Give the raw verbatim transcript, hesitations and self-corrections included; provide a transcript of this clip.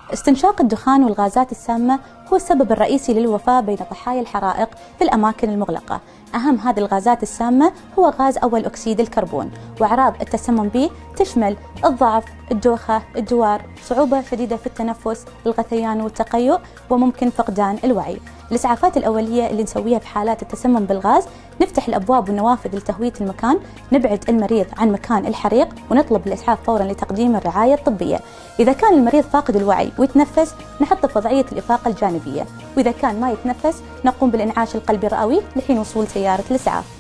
استنشاق الدخان والغازات السامة هو السبب الرئيسي للوفاة بين ضحايا الحرائق في الأماكن المغلقة. أهم هذه الغازات السامة هو غاز أول أكسيد الكربون، وأعراض التسمم به تشمل الضعف، الدوخة، الدوار، صعوبة شديدة في التنفس، الغثيان والتقيؤ، وممكن فقدان الوعي. الإسعافات الأولية اللي نسويها في حالات التسمم بالغاز: نفتح الأبواب والنوافذ لتهوية المكان، نبعد المريض عن مكان الحريق، ونطلب الإسعاف فورا لتقديم الرعاية الطبية. إذا كان المريض فاقد الوعي ويتنفس، نحطه في وضعية الإفاقة الجانبية، وإذا كان ما يتنفس نقوم بالإنعاش القلبي الرئوي لحين وصول سيارة الإسعاف.